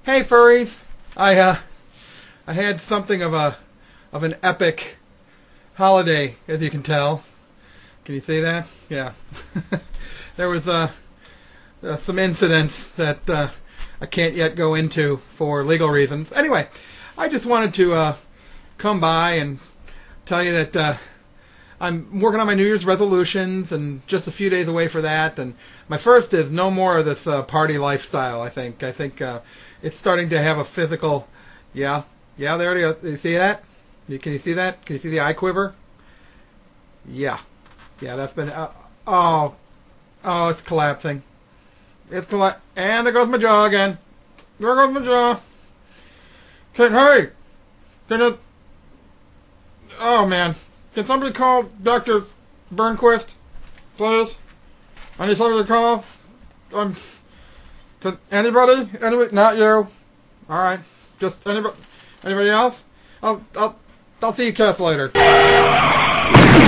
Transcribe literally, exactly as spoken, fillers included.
Hey furries, I uh, I had something of a of an epic holiday, as you can tell. Can you see that? Yeah. There was uh, uh, some incidents that uh, I can't yet go into for legal reasons. Anyway, I just wanted to uh, come by and tell you that uh, I'm working on my New Year's resolutions and just a few days away for that. And my first is no more of this uh, party lifestyle, I think. I think uh, it's starting to have a physical... Yeah, yeah, there it is. You see that? Can you see that? Can you see the eye quiver? Yeah. Yeah, that's been... Uh, oh. Oh, it's collapsing. It's collapsing. And there goes my jaw again. There goes my jaw. Can, hey! Can it... Oh, man. Can somebody call Doctor Bernquist, please? I need somebody to call. Um, can anybody? Anybody? Not you. All right. Just anybody? Anybody else? I'll I'll I'll see you cats later.